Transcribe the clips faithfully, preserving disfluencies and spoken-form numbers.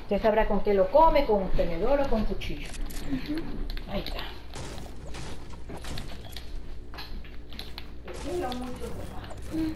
Usted sabrá con qué lo come, con un tenedor o con cuchillo. Uh-huh. Ahí está. Mm.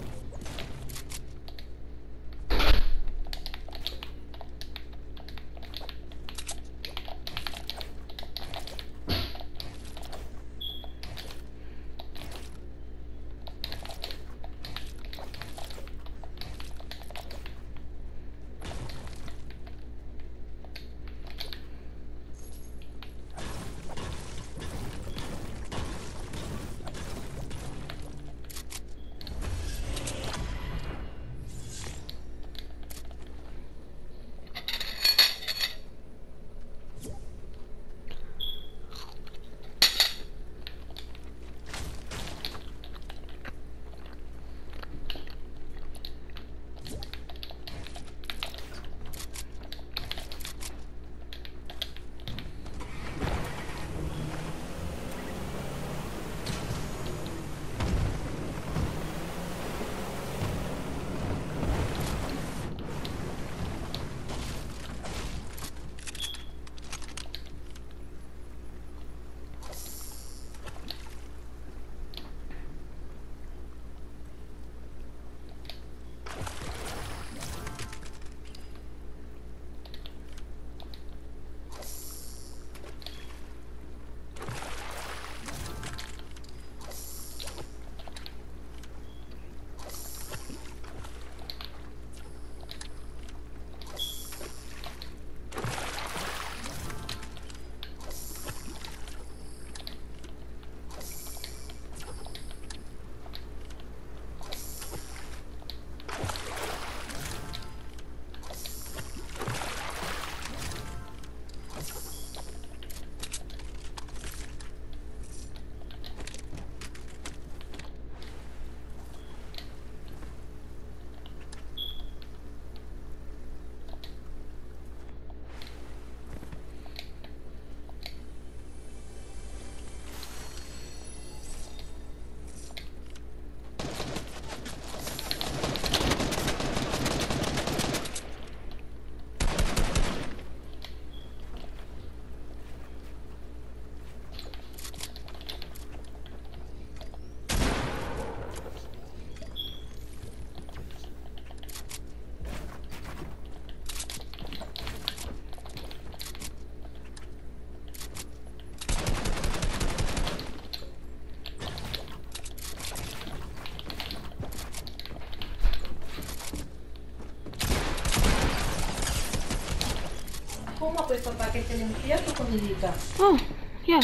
Fuma questo pacchetto di infiato con dita. Oh, yeah.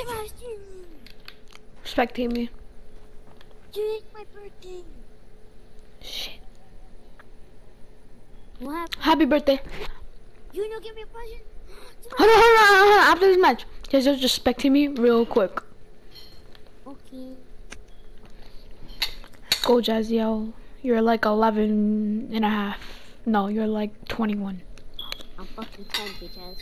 Sebastian! Spectate me. Dude, it's my birthday. Shit. What happened? Happy birthday. You know, give me a present. Hold on, hold on, hold on. After this match, just just spectate me real quick. Okay. Go, Jazziel. You're like eleven and a half. No, you're like twenty-one. I'm fucking ten, bitch ass.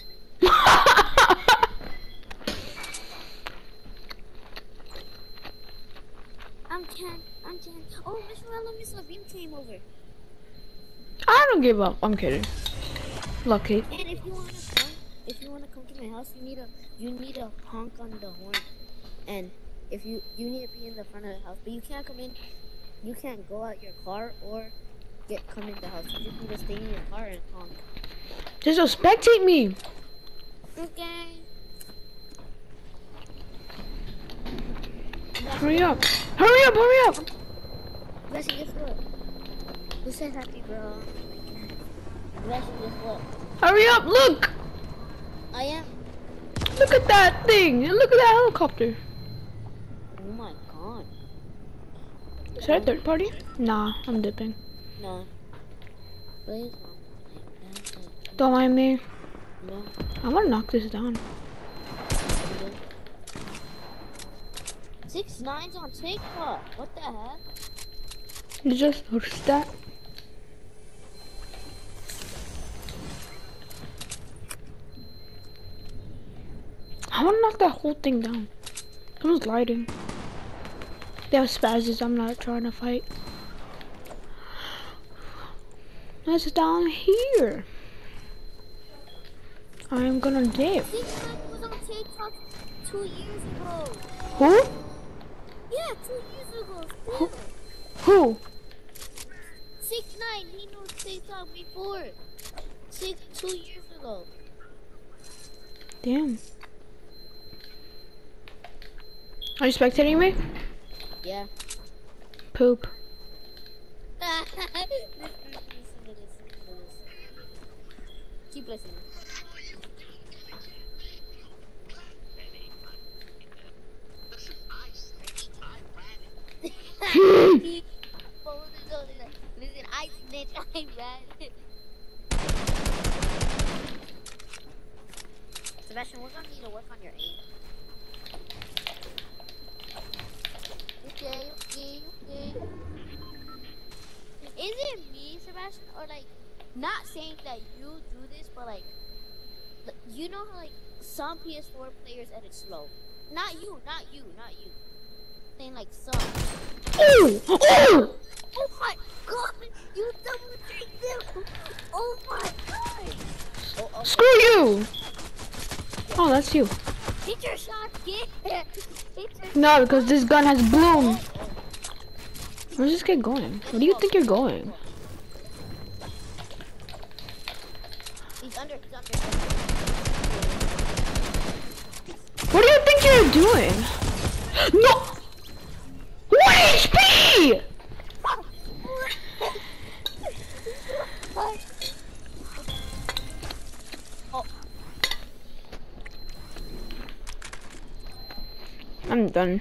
I'm ten. I'm ten. Oh, Miss Morello, Miss Levine came over. I don't give up. I'm kidding. Lucky. And if you wanna come, if you wanna come to my house, you need a you need a honk on the horn. And if you you need to be in the front of the house, but you can't come in. You can't go out your car or get come in the house. You just need to stay in your car and honk. Just go spectate me. Okay. Hurry up. Hurry up, hurry up. Blessing, guess what? Who said happy, bro? Blessing, guess what? Hurry up, look. I am. Look at that thing. And look at that helicopter. Oh my god. Is that a third party? Nah, I'm dipping. No. Please. Don't mind me. No. I want to knock this down. Six nines on TikTok. What the heck? You just noticed that? I want to knock that whole thing down. Someone's lighting. They have spazzes. I'm not trying to fight. That's down here. I'm gonna dip. Six nine was on TikTok two years ago. Who? Yeah, two years ago. Who? Who? Six nine. He knew TikTok before. Six two years ago. Damn. Are you spectating me? Yeah. Poop. Listen to this, listen to this, listen to this. Keep listening. He folded it over like, listen, I snitch, I ran. Sebastian, we're gonna need to work on your aim. Okay, okay, okay. Is it me, Sebastian, or like, not saying that you do this, but like, like, you know how like some P S four players edit slow? Not you, not you, not you. Saying like some. Oh! Oh! Oh my god! You double take them! Oh my god! Oh, okay. Screw you! Oh, that's you. Hit your shot, kid! Hit your No, because this gun has bloom. Oh, oh. Where's this kid going? Where do you think you're going? He's under, he's under. What do you think you're doing? No! one H P! Oh. I'm done.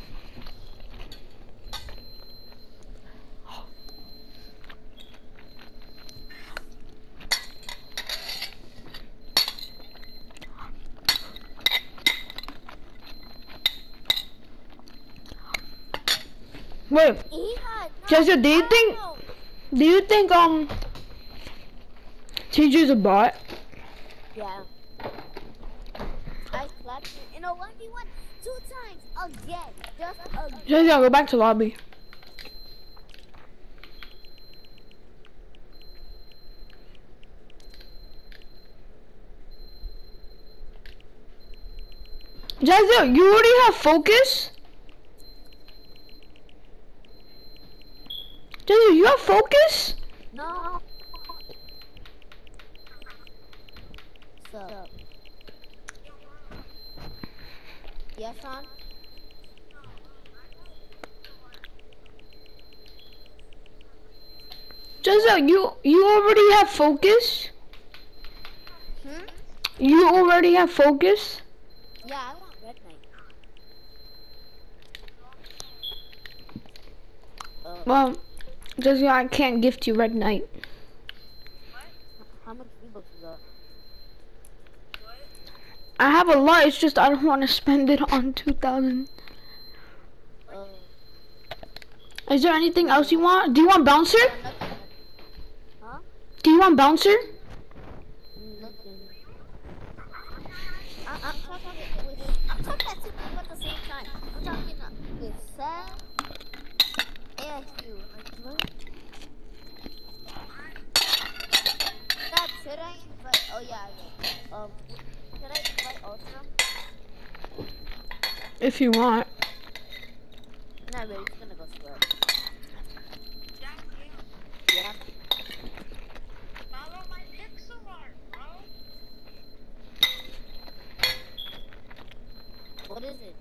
Wait, Jessica, do you think, do you think, um, T J's a bot? Yeah. I slapped him in a one v one two times again. Just again. Jessica, go back to lobby. Jessica, you already have focus? Jessica, you have focus? No. What's up? Yes, Sean? Jessica, you, you already have focus? Hmm? You already have focus? Yeah, I want Red Knight. Well, just I can't gift you Red Knight. How much V-Bucks you got? I have a lot. It's just I don't want to spend it on two thousand. Uh, Is there anything else you want? Do you want bouncer? huh? Do you want bouncer? Nothing. I, I'm talking with. I'm talking at two people at the same time. I'm talking uh, with Sam and you. Like what? God, should I invite? Oh yeah, I will. Um, should I invite Ultra? If you want. Not really. He's gonna go sweat. Yeah. Follow my pixel art, bro. What is it?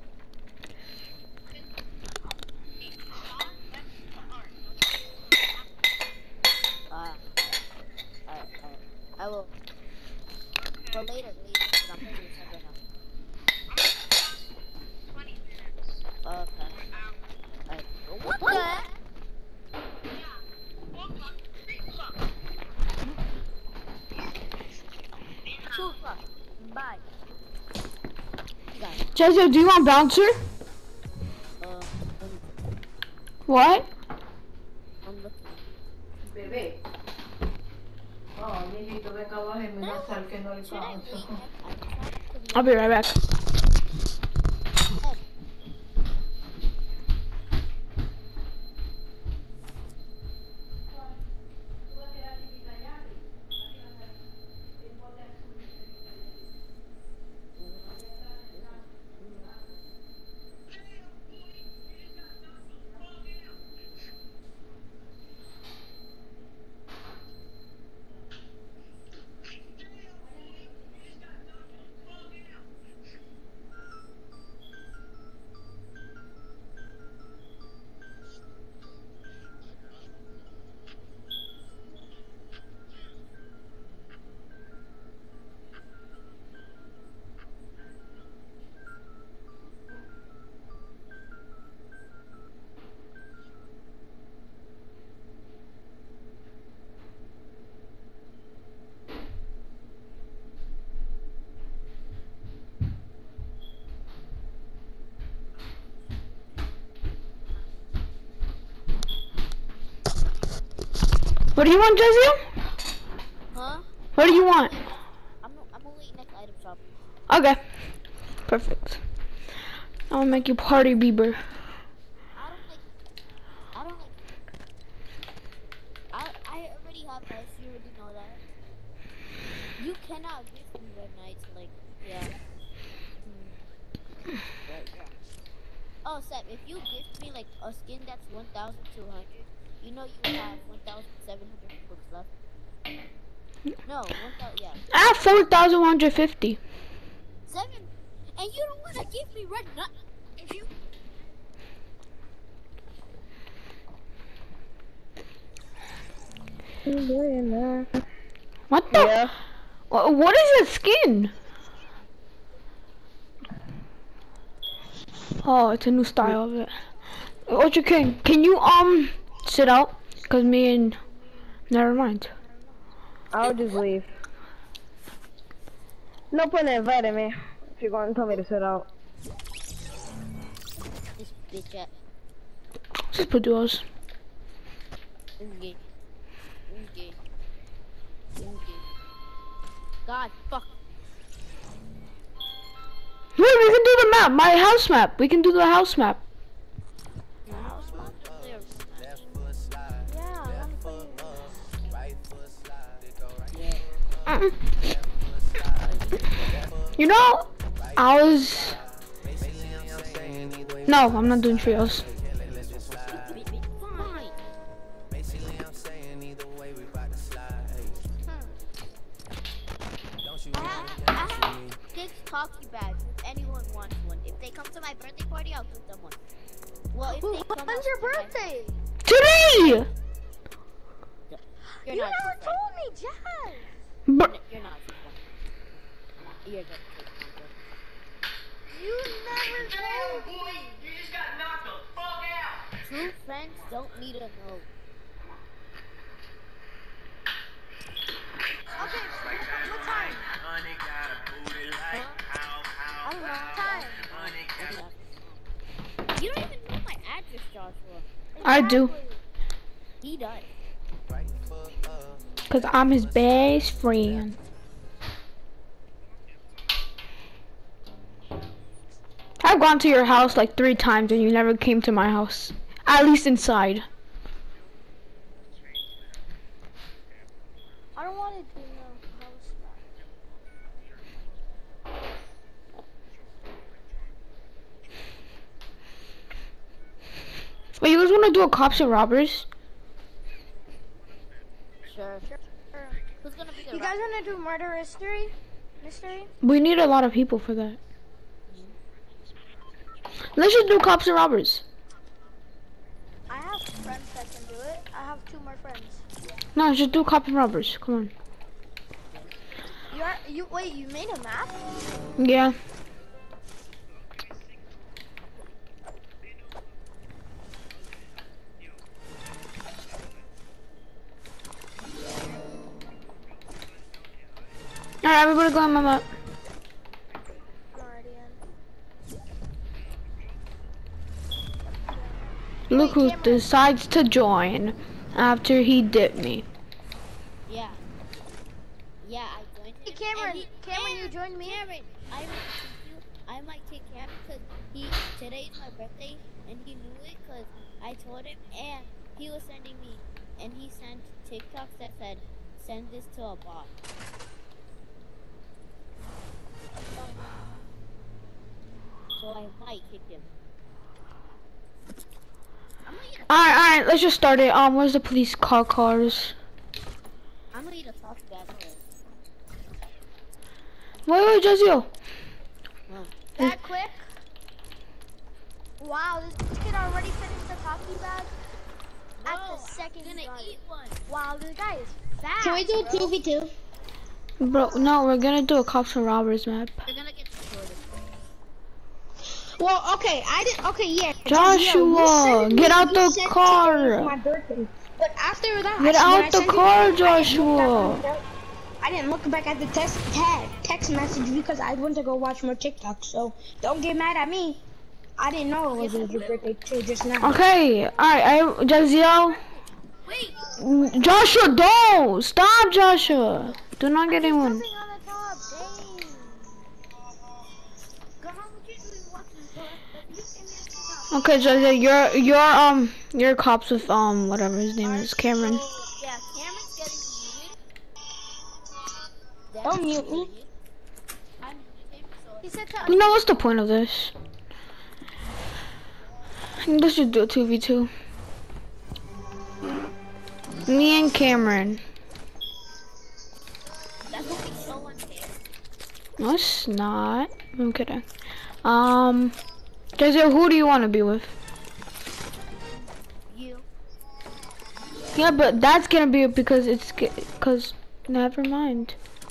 Ah. Uh, alright, alright. I will. But later, later. Because I'm playing this right now. twenty minutes. Okay. Alright. What the heck? Two o'clock. Bye. Guys. Jezio, do you want bouncer? Uh, I'm, What? I'm looking. Bebé. Oh, amiguito, ve acá abajo y me da sal que no Should I wait alcanzo. next? I tried to be I'll be right back. Ed. What do you want, Jezio? Huh? What do you want? I'm I'm gonna wait next item shop. Okay. Perfect. I'll make you party Bieber. I don't like. I don't like. I I already have house. You already know that. You cannot gift me Red Knights. Like yeah. Hmm. Right, yeah. Oh, Seth, if you gift me like a skin that's one thousand two hundred, you know you have one thousand seven hundred books left. No, one thousand. Yeah. I have four thousand one hundred fifty. Seven. And you don't want to give me Red Knight. If you. What the? Yeah. Wha- What is a skin? Oh, it's a new style of it. Ultra King, can you um sit out? Cause me and never mind. I'll just leave. No point in inviting me if you're going to tell me to sit out. This bitch at. Just put yours. This is gay. This is gay. This is gay. God, fuck. Wait, we can do the map. My house map. We can do the house map. Your house map is there. Yeah, I wanna play it. Yeah. Mm-mm. You know, I was. No, I'm not doing trios. Fine. I have, I have six talkie bags if anyone wants one. If they come to my birthday party, I'll give them one. Well, if they come When's out your to my- birthday? Today! You're You not never too told me, Jazz. But fun. You're not too fun. You're just too fun. You never told me. You just got knocked the fuck out. True friends don't need to know. Okay, what time? I don't know. Time. You don't even know my address, Joshua. I do. Exactly. He does. Cause I'm his best friend. I've gone to your house like three times and you never came to my house. At least inside. I don't want to do no house. Wait, you guys wanna do a cops and robbers? Sure. Who's gonna be the You guys want to do murder mystery? Mystery? We need a lot of people for that. Let's just do cops and robbers. I have friends that can do it. I have two more friends. No, just do cops and robbers. Come on. You are you wait? You made a map? Yeah. Alright, everybody go on my map. I'm already in. Look who Wait, Cameron. decides to join after he dipped me. Yeah. Yeah, I joined Hey him. Cameron, and he- Cameron, you joined me. Cameron, I might take you. I might take Cameron because he today's my birthday and he knew it because I told him and he was sending me and he sent TikToks that said send this to a bot. So I might kick him. I'm gonna eat a, Alright, alright, let's just start it. Um, where's the police car cars? I'm gonna eat a sauce bag first. Wait, wait, Jezio. That quick? Wow, this kid already finished the coffee bag at No, the second I'm gonna bite. eat one. Wow, this guy is fast. Can we do bro. two v two? Bro, no, we're gonna do a cops and robbers map. You're gonna get destroyed. Well, okay, I did. Okay, yeah. Joshua, you sent me- get out you the sent car. it was my birthday. But after that, Get I, out when I the sent it, car, I didn't look Joshua. back at the- I didn't look back at the text tag, text message because I went to go watch more TikTok. So don't get mad at me. I didn't know it was your birthday too just now. Okay, alright, I, Jezio. Wait! Joshua, don't! Stop, Joshua. Do not get anyone. Something on the top, dang. Go home with you and watch this, but you can make it up. Okay, Jezio, you're, you're, um, you're cops with, um, whatever his name is, Cameron. So, yeah, Cameron's getting muted. Don't mute me. I'm muted, so He said to You know, what's the point of this? Let's just do a two v two. Me and Cameron. that's gonna be so unfair. No, it's not. I'm kidding. Um, Jezio, who do you want to be with? You. Yeah, but that's gonna be because it's because. Never mind.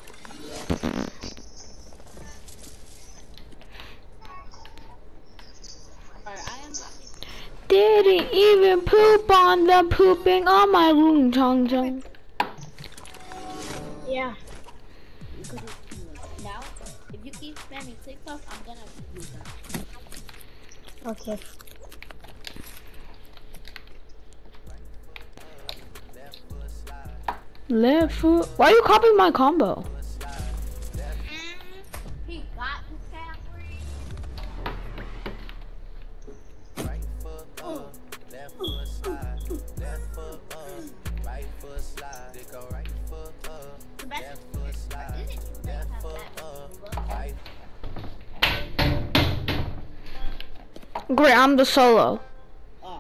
Alright, I am. Didn't even poop on the pooping on my room, Chong Chong. Yeah. Now, if you keep spamming TikTok, I'm gonna use them. Okay. Left foot. Why are you copying my combo? He got you, Catherine. Right foot up, left foot slide, left foot up, right foot slide. They go right foot up, left foot slide, left foot up, right. Great, I'm the solo. Oh.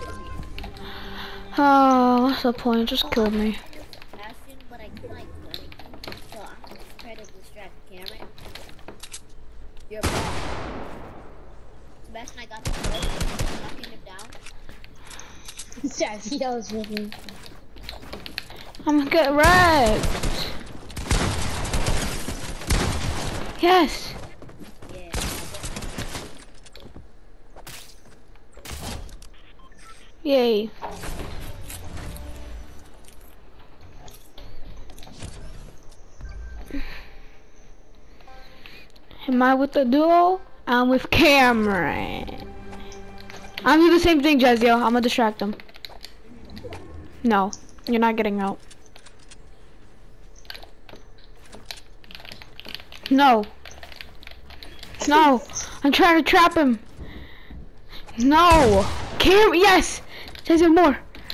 Oh, what's the point? Just killed me. Asking, but I can't do anything. So I'm gonna try to distract Cameron. You're bad. Sebastian, I got the ball. Knocking him down. Jazzy, that was really. I'm gonna get wrecked. Yes. Yeah. Yay. Am I with the duo? I'm with Cameron. I'm doing the same thing, Jezio. I'm gonna distract him. No, you're not getting out. No. No, I'm trying to trap him. No. Cam, yes. Jezio, more.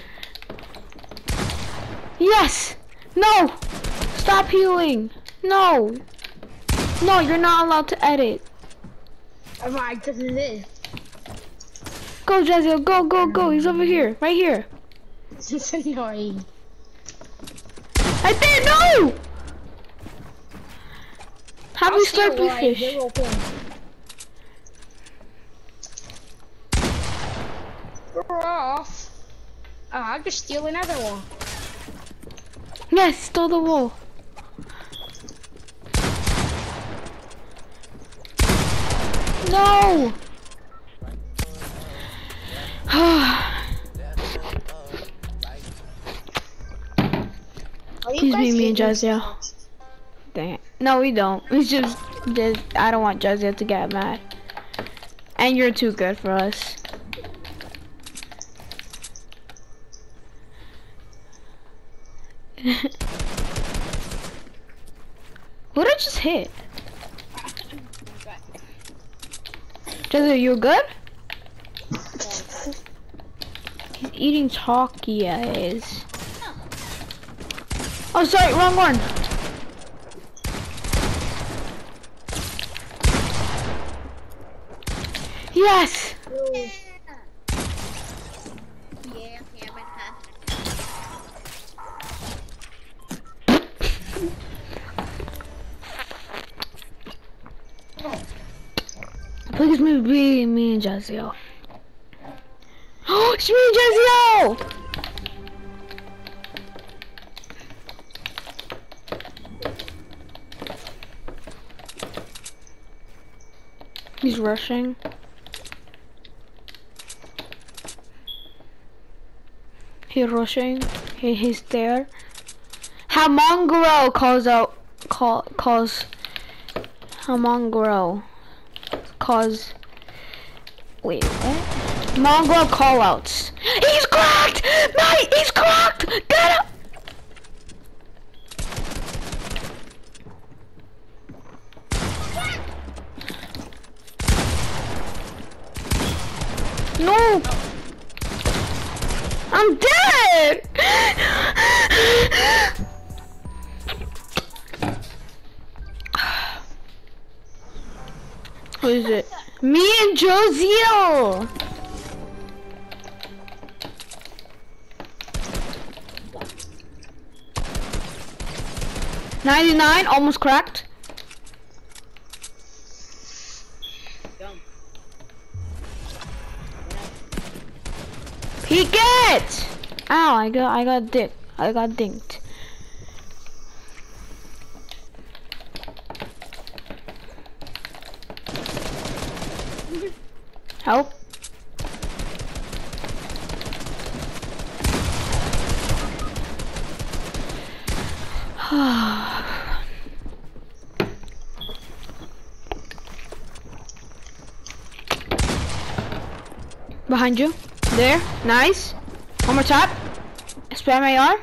Yes. No. Stop healing. No. No, you're not allowed to edit. Alright, this is it. Go, Jezio, go, go, go. He's over here, right here. It's annoying. Right there, no! Happy I'll steal Slurpee one, fish. zero points. We're off. Uh, I'll just steal another one. Yes, stole the wool. No! Please meet me and Jezio. Dang it. No, we don't. It's just, just I don't want Jezio to get mad. And you're too good for us. What did I just hit? Jezio, you good? He's eating Takis. Oh, sorry, wrong one. Yes. Yeah, Cameron has. Please me, be me and Jezio. Oh, it's me and Jezio! He's rushing. He's rushing. He, he's there. Hamongro calls out. Call calls. Hamongro. Cause. Wait, what? Mongrel callouts. He's cracked! Mate, he's cracked! Get him! No! I'm dead! Who is it? Me and Jezio! ninety-nine, almost cracked. Peek it! Ow, I got I got dick. I got dinked. Help. Behind you. There. Nice. One more tap. Spam A R.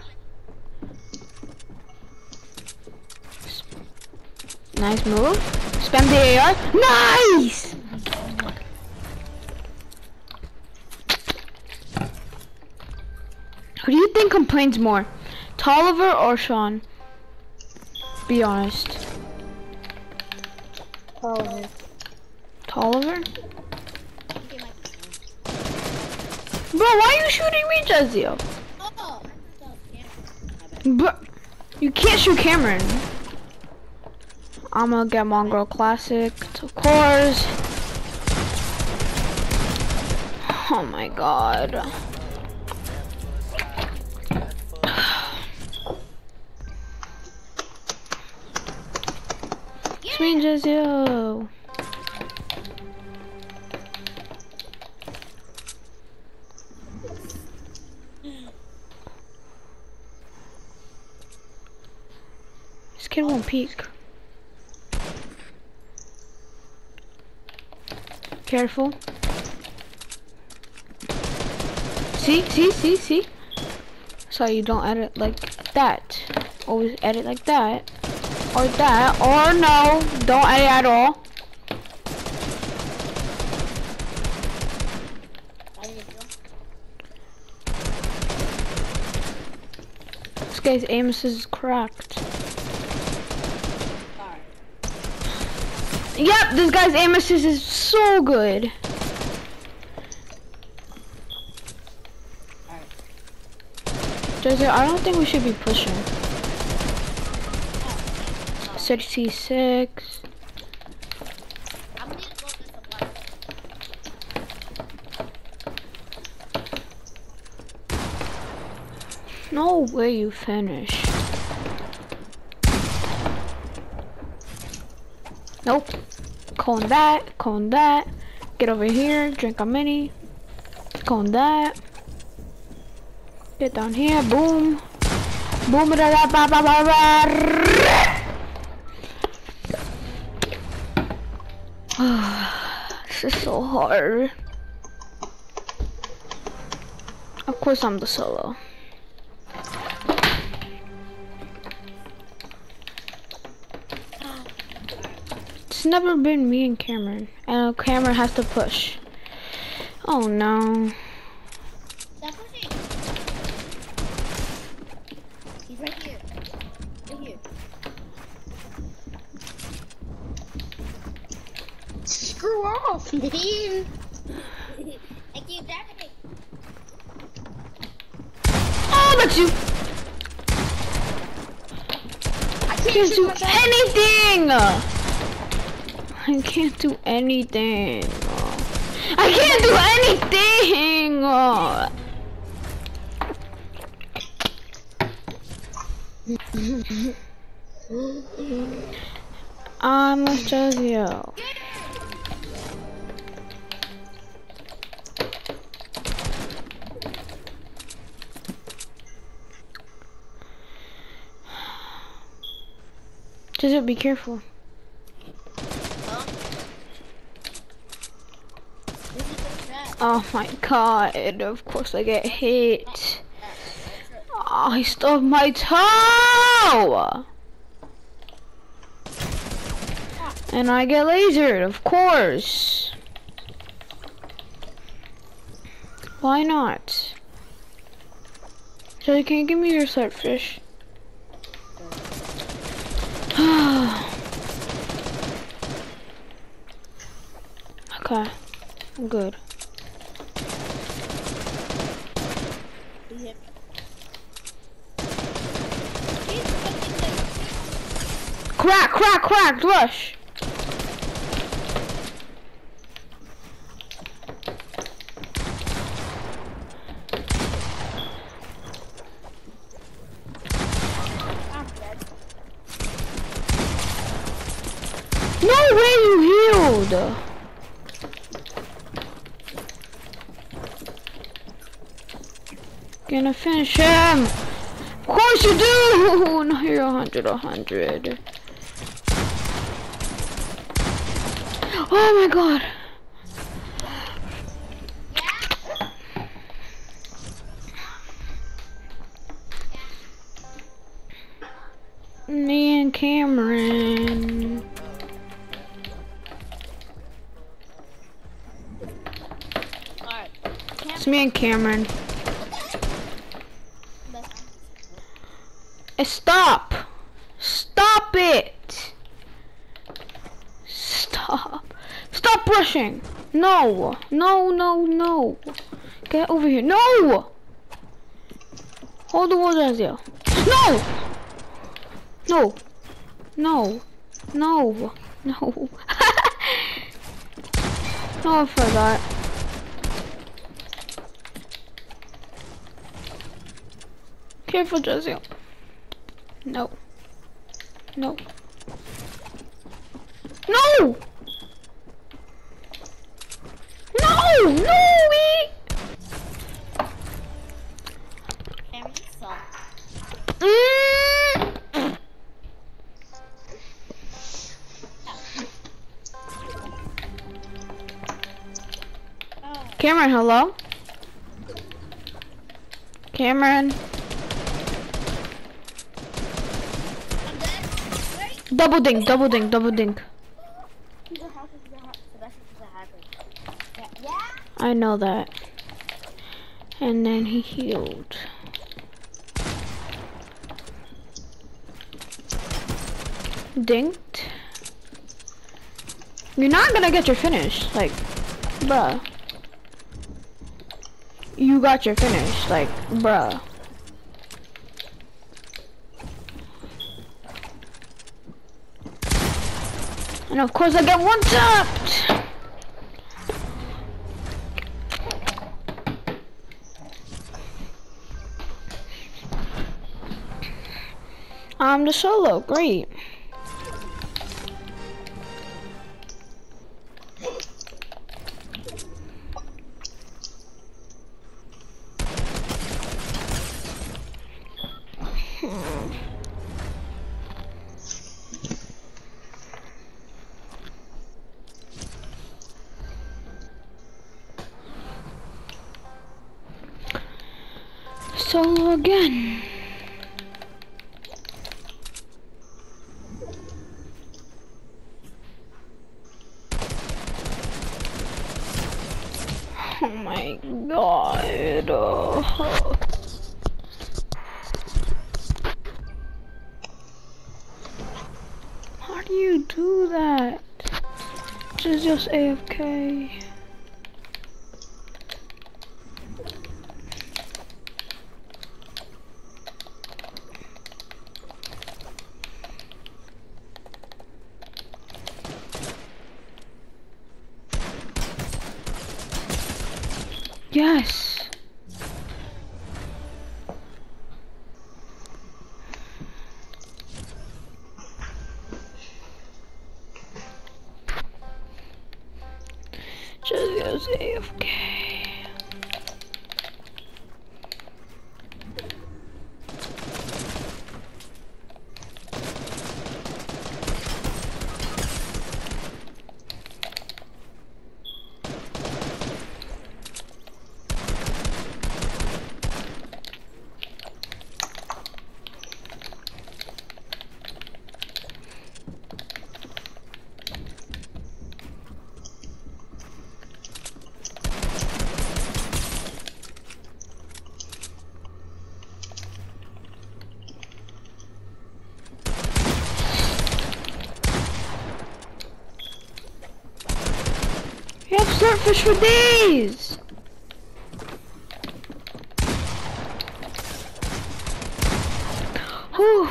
Nice move. Spam the A R. Nice! Who do you think complains more? Tolliver or Sean? Be honest. Tolliver. Tolliver? Bro, why are you shooting me, Jezio? Oh, But you can't shoot Cameron. I'm gonna get Mongrel Classic, of course. Oh my god. Sweet Jezio. Kid won't peek. Careful. See, see, see, see. So you don't edit like that. Always edit like that. Or that. Or no. Don't edit at all. This guy's aim assist is cracked. Yep, this guy's aim assist is so good. Jesse, I don't think we should be pushing. sixty-six. I'm gonna go this supply. No way you finish. Nope. Cone that, cone that. Get over here, drink a mini. Cone that. Get down here, boom. Boom, da da ba ba ba ba. This is so hard. Of course I'm the solo. It's never been me and Cameron. And Cameron has to push. Oh no. Stop pushing. He's right here. Right here. Screw off, man. I keep dabbing me. Oh, but you I can't can't shoot do myself. anything. I can't do anything. I can't do anything. I'm a Jazio. Jazio, be careful. Oh my god, of course I get hit. Oh, he stubbed my toe! And I get lasered, of course. Why not? So can you give me your swordfish? Okay, I'm good. Crack, crack, crack, rush. No way you healed. Gonna finish him. Of course you do. No, you're a hundred, a hundred. Oh my god. Me and Cameron. Alright. It's me and Cameron. Eh, Stop! Stop it! Stop. Stop rushing! No! No, no, no! Get over here. No! Hold the wall, Jazio. No! No! No! No! No! No, I forgot. Careful, Jazio. No. No. No! No! No! We... Cameron, you suck. Mm. Cameron, hello? Cameron. I'm dead. Right? Double dink, double dink, double dink. He's a hacker, he's a hacker. Sebastian's a hacker. Yeah? I know that. And then he healed. Dinked. You're not gonna get your finish, like, bruh. You got your finish, like, bruh. And of course I get one tapped. I'm the solo, great. Solo again. Oh my god. Oh. How do you do that? Just just A F K. Yes. Just goes A F K. We have swordfish for days! Whew.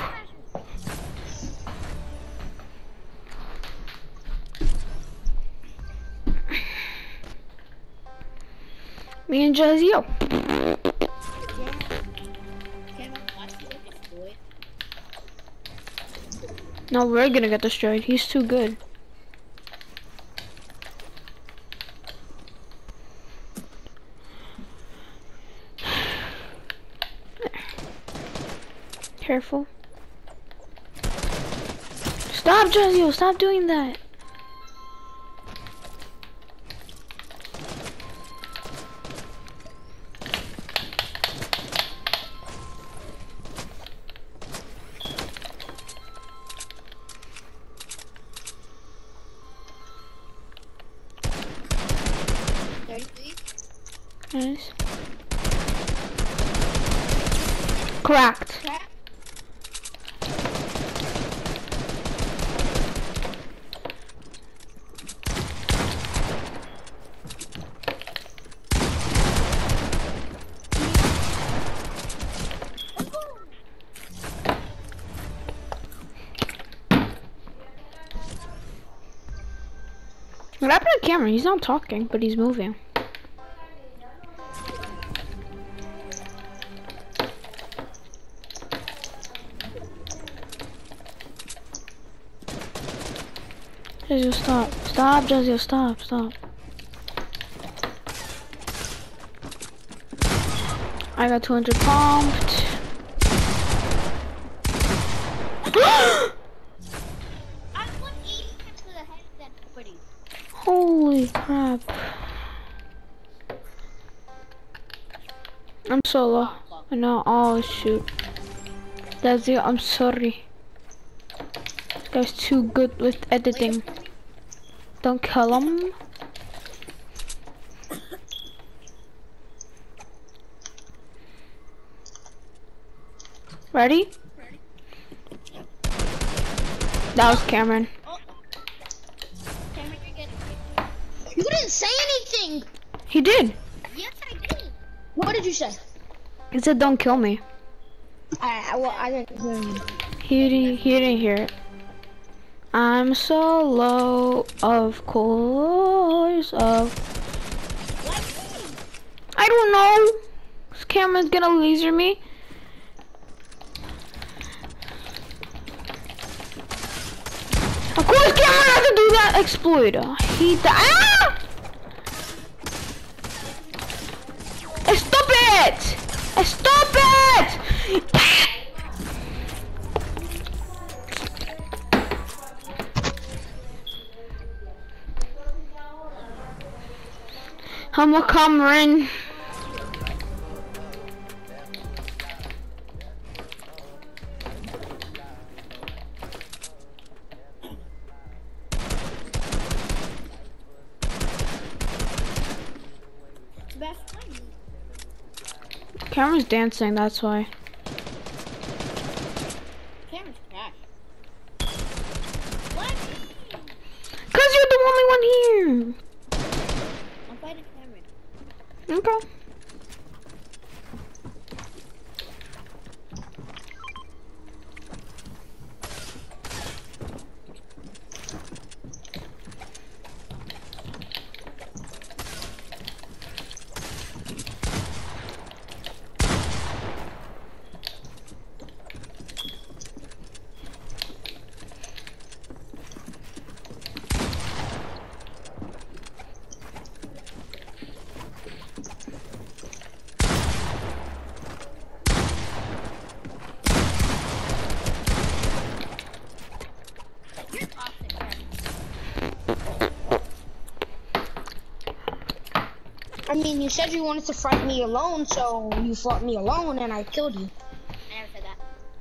Me and Jazzy up. Cameron, watch me get destroyed. No, we're gonna get destroyed. He's too good. Careful. Stop, Jazio, stop doing that. thirty-three. Nice. Cracked. Crack. What happened to Cameron? He's not talking, but he's moving. Jazio, stop. Stop, Jazio, stop, stop. I got two hundred pumped. I put eighty to the head of that property. Holy crap. I'm solo. I know. Oh shoot. That's it. I'm sorry. That's too good with editing. Don't kill him. Ready? That was Cameron. Cameron, you're getting You didn't say anything. He did. Yes, I did. What did you say? He said, "Don't kill me." I, I, well, I didn't hear you. He didn't. He didn't hear it. I'm solo, of course. Of. I don't know. This Cameron's gonna laser me. Of course, Cameron has to do that exploit. He di- ah! Stop it! Stop it! I'm a Cameron. Cameron's dancing, that's why. Cameron's crash. Cause you're the only one here. I'm fighting Cameron. Okay. I mean, you said you wanted to fight me alone, so you fought me alone, and I killed you. I never said that.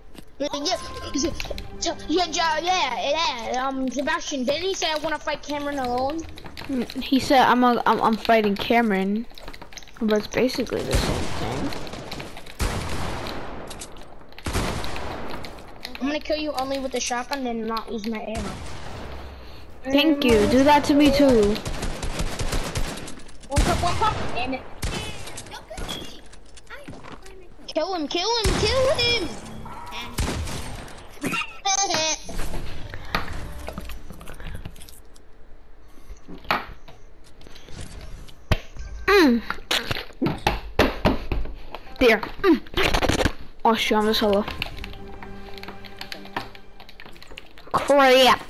Yeah, yeah, yeah, yeah. Um, Sebastian, didn't he say I want to fight Cameron alone? He said I'm a, I'm I'm fighting Cameron, but it's basically the same thing. I'm gonna kill you only with the shotgun and not use my ammo. Thank you. Do that to me too. One pump, one pump. Damn it. Kill him, kill him, kill him! Mm. There. Mm. Oh shoot, I'm a solo. Crap.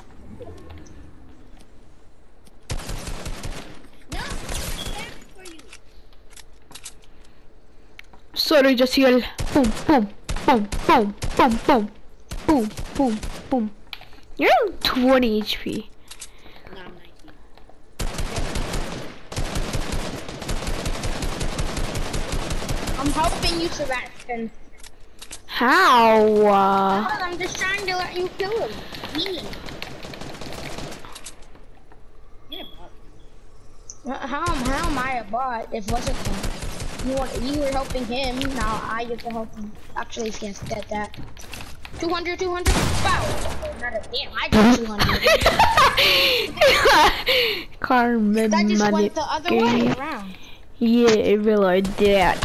Sorry, Jasiel. Boom, boom, boom, boom, boom, boom, boom, boom, boom. You're twenty H P. No, I'm nineteen. I'm helping you, Sebastian. How? Uh, I'm just trying to let you kill him. Me. You're a bot. How, how am I a bot if wasn't him? You want, you were helping him, now I get to help him. Actually, if you can't get that. two hundred, two hundred, wow! Not a damn, I got two hundred. Carmen That just money. went the other way around. Yeah, it really did.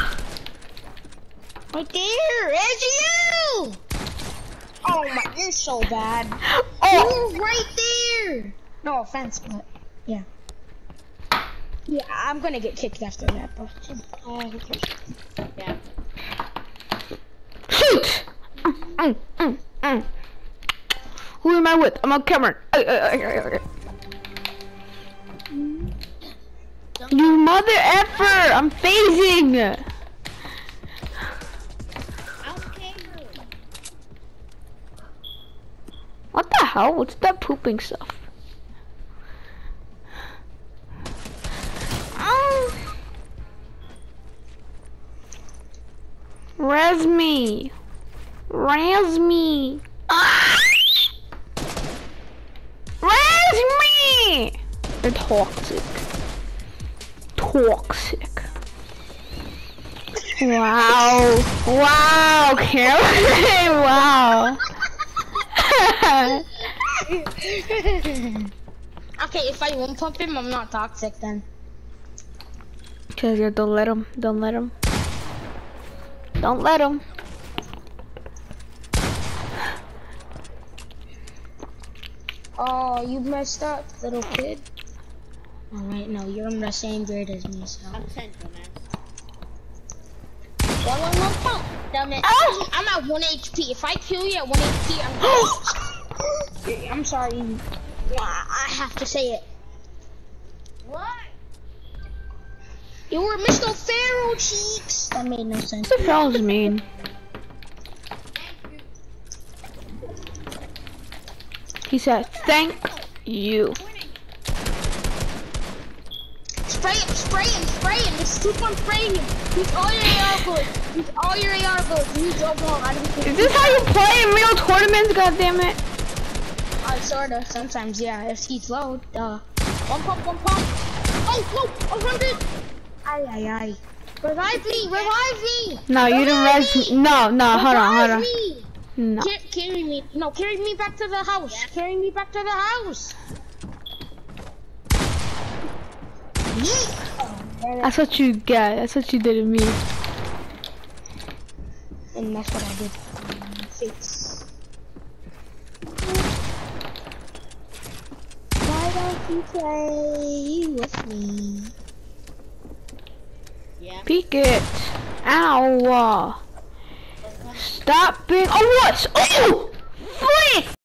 Right there, it's you! Oh my, you're so bad. Oh! You're right there! No offense, but yeah. Yeah, I'm gonna get kicked after that, but uh, who cares? Yeah. Shoot! Mm, mm, mm, mm. Who am I with? I'm on Cameron. Uh, uh, uh, uh, uh. You mother effer! I'm phasing! What the hell? What's that pooping stuff? Um, Res me. Res me. Ah! Res me. They're toxic. Toxic. Wow. Wow, Caroline. Wow. Okay, if I won't pump him, I'm not toxic then. Cause you don't let him. Don't let him. Don't let him. Oh, you messed up, little kid. Alright, no, you're on the same grade as me, so. I'm central, man. One, one, one pump. Damn it. Oh! I'm at one H P. If I kill you at one H P, I'm I'm sorry. I have to say it. What? You were Mister Pharaoh Cheeks. That made no sense. What the hell does it mean? He said, thank you. Spray him, spray him, spray him. Just keep on spraying him. Use all your A R bullets. Use all your A R bullets. Use your ball. I don't care. Is this how you play in real tournaments? God damn it! Uh, sorta. Sometimes, yeah. If he's low, duh. One pump, one pump. Oh, no, a hundred. Ay, ay, ay. Revive me, revive me. No, you didn't Revive res. me. No, no, hold on, hold Revive on. me. No. Ca carry me. No, carry me back to the house. Yeah. Carry me back to the house. Yeet. Oh, That's what you get. That's what you did to me. and that's what I did. Face. Why don't you play with me? Yeah. Peek it. Ow. Stop being. Oh, what? Oh! Freak!